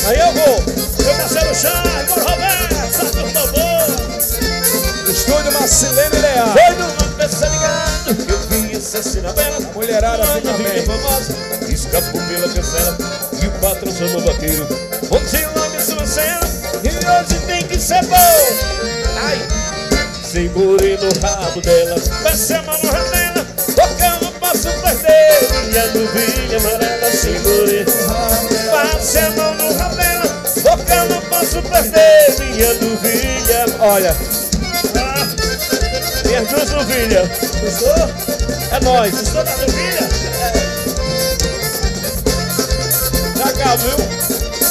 Aí eu vou. Meu parceiro Charles, bora Roberto, solta o tambor. Estúdio Marcilene Leal. Foi numa peça ligado que eu vi essa cena bela. A mulherada fica bem. Famosa, escapou pela cancela e o patrão chamou o vaqueiro. Montei logo em sua cena e hoje tem que ser bom. Ai, segurei no rabo dela, passei a mão no rabo dela, porque eu não posso perder minha novilha amarela. Segurei no rabo dela, passei a mão no rabo dela, porque eu não posso perder minha novilha. Olha, minhas duas novilhas. Gostou? É nóis. Gostou da novilha? Já cá, viu?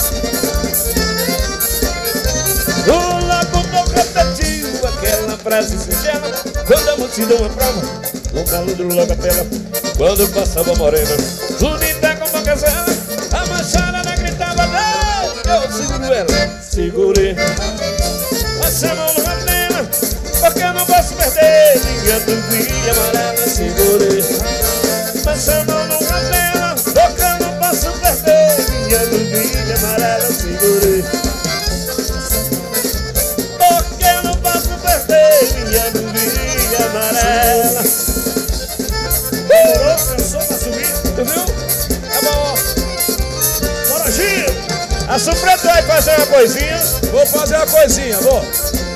O locutor repetiu aquela frase singela quando a multidão aprova o malandro logo a tela. Quando passava morena, bonita como a gazela, a macharada gritava não, eu seguro ela. Segurei, passei a mão no rabo dela, porque eu não posso perder minha novilha amarela. Segurei, passei a mão no rabo dela, porque eu não posso perder minha novilha amarela. Segurei, porque eu não posso perder minha novilha amarela. Demorou? Cansou pra subir? Tu viu? É bom. Bora, Gil! A Supreto vai fazer uma coisinha. Vou fazer uma coisinha, vou.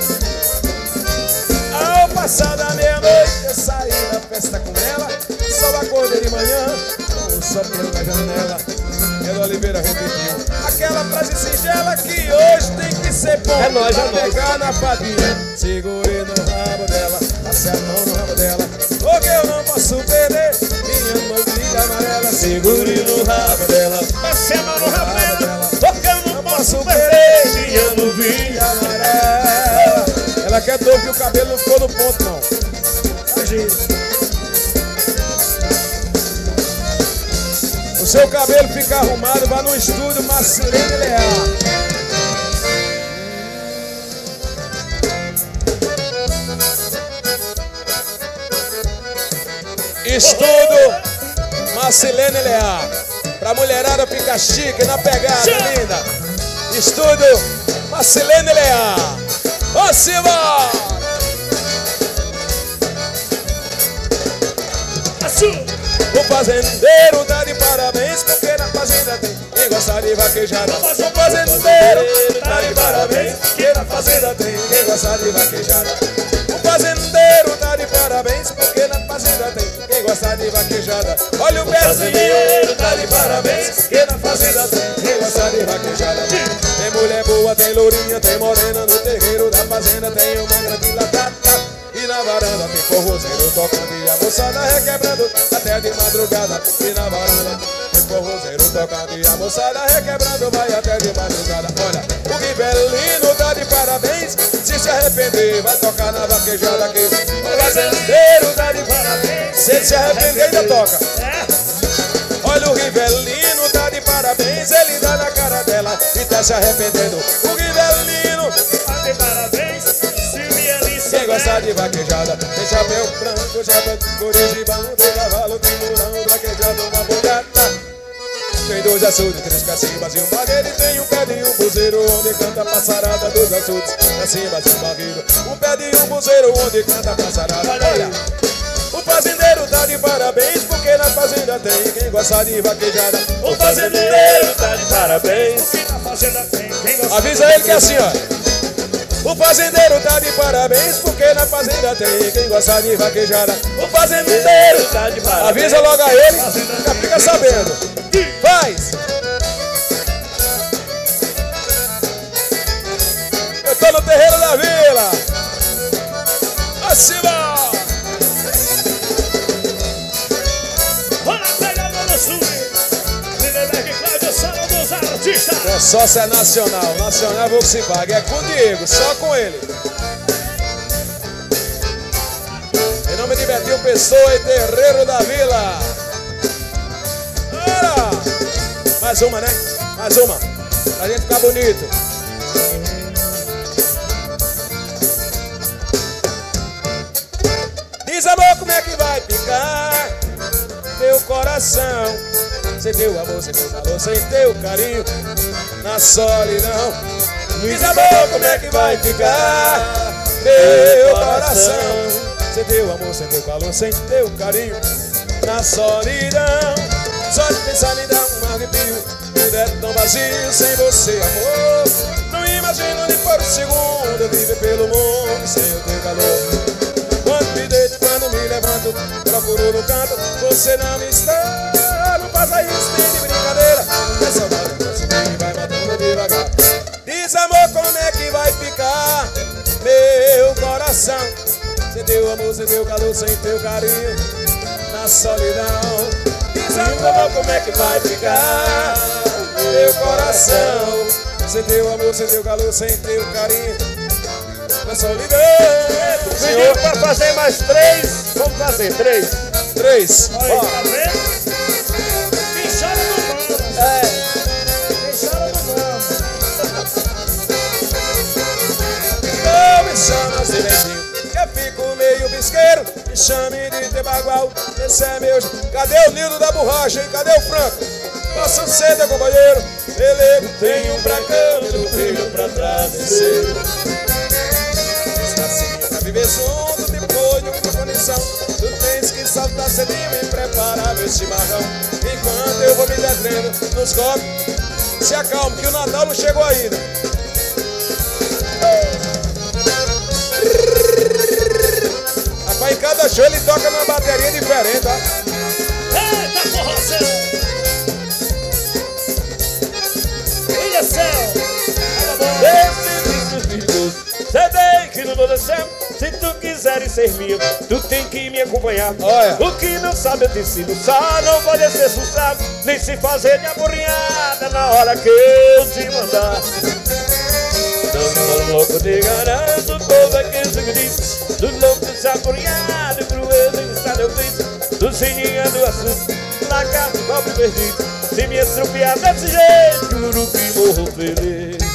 Ao passar da meia-noite eu saí da festa com ela. Só acordei de manhã com o sol pela janela. Ela Oliveira repetiu aquela frase singela que hoje tem que ser bom. É nóis, pra pegar na fadinha. Segurei no rabo dela, passei a mão no rabo dela, porque eu não posso perder minha novilha amarela. Segure no rabo dela, passei a mão no rabo dela, porque eu não posso perder minha novilha amarela. Ela quer dor que o cabelo não ficou no ponto, não. O seu cabelo fica arrumado, vá no estúdio Marcilene Leal. Estúdio Marcilene Leal. Pra mulherada ficar chique na pegada, linda. Estúdio Marcilene Leal. Vamos cima! O fazendeiro dá de parabéns porque na fazenda tem quem gosta de vaquejada. O fazendeiro dá de parabéns porque na fazenda tem quem gosta de vaquejada. O fazendeiro dá de parabéns porque na fazenda tem quem gosta de vaquejada. Olha o pezinho, dá de parabéns porque na fazenda tem quem gosta de vaquejada. Tem mulher boa, tem lourinha, tem morena no terreiro da fazenda, tem uma grande latata. E na varanda tem forrozeiro tocando e a moçada requebrando até de madrugada. E na varanda tem forrozeiro tocando e a moçada requebrando vai até de madrugada. Olha, o Rivelino tá de parabéns, se arrepender vai tocar na vaquejada aqui. O fazendeiro tá de parabéns, se arrepender ainda toca. Olha o Rivelino tá de parabéns, ele dá na cara dela e tá se arrependendo. O Rivelino tá de parabéns, quem gosta de vaquejada tem chapéu branco, chapéu de corujibão, tem cavalo, tem murão, vaquejado, uma bogata. Tem dois açudes, três cacimbas e um barreiro. E tem um pé de um buzeiro onde canta a passarada dos açudes, cacimbas e um barreiro. Um pé de um buzeiro onde canta a passarada. Olha, o fazendeiro tá de parabéns porque na fazenda tem quem gosta de vaquejada. O fazendeiro tá de parabéns porque na fazenda tem quem gosta. Avisa ele que é assim, ó. O fazendeiro tá de parabéns porque na fazenda tem quem gosta de vaquejada. O fazendeiro tá de parabéns. Avisa logo a ele, já fica sabendo. Faz! Eu tô no terreiro da vila. Acima! Bora pegar no sul. Lindenberg Cláudio, Salão dos Artistas. Meu sócio é nacional, nacional vou que se pague. É com o Diego, só com ele. Em nome de Betinho Pessoa e Terreiro da Vila. Bora! Mais uma, né? Mais uma. Pra gente ficar bonito. Diz, amor, como é que vai ficar meu coração sem teu amor, sem teu valor, sem teu carinho? na solidão. Diz amor, como é que vai ficar meu coração? Sem teu amor, sem teu calor, sem teu carinho, na solidão. Só de pensar me dá um arrepio. Tudo é tão vazio sem você, amor. Não imagino nem por um segundo eu viver pelo mundo sem o teu calor. Quando me deito, quando me levanto, procuro no canto, você não está. Não faça isso, nem de brincadeira. É saudade que vai matando devagar. Diz amor, como é que vai ficar meu coração? Sem teu amor, sem teu calor, sem teu carinho, na solidão. Diz amor, como é que vai ficar meu coração? Sem teu amor, sem teu calor, sem teu carinho, na solidão. Pediu pra fazer mais 3. Vamos fazer 3. 3. Olha, tá vendo? Quem chora não mama. Quem chora não mama. Não me chama de beijinho, que eu fico meio bisqueiro. Me chame de Tebagual, esse é meu. Cadê o Nildo da borracha, hein? Cadê o Franco? Posso ser teu companheiro. Pelego, tem um pra cama, eu tenho pra travesseiro. Pra viver junto depois de uma condição, tu tens que saltar cedinho e preparar meu chimarrão. Enquanto eu vou me detendo nos copos, se acalme que o Natal não chegou ainda. Rapaz, em cada show ele toca numa bateria diferente, ó. Eita porra, Ilha Céu. Esse bicho sei que não vou deixar. Se tu quiseres ser meu, tu tem que me acompanhar. Olha. O que não sabe eu te ensino. Só não pode ser sussado, nem se fazer de aburrinhada na hora que eu te mandar. Tô louco, te garanto, o povo é quem se diz. Do louco, desaburrinhado, cruel, estado eu fiz. Do sininho do assunto, na casa do copo perdido. Se me estrupiar desse jeito, juro que morro feliz.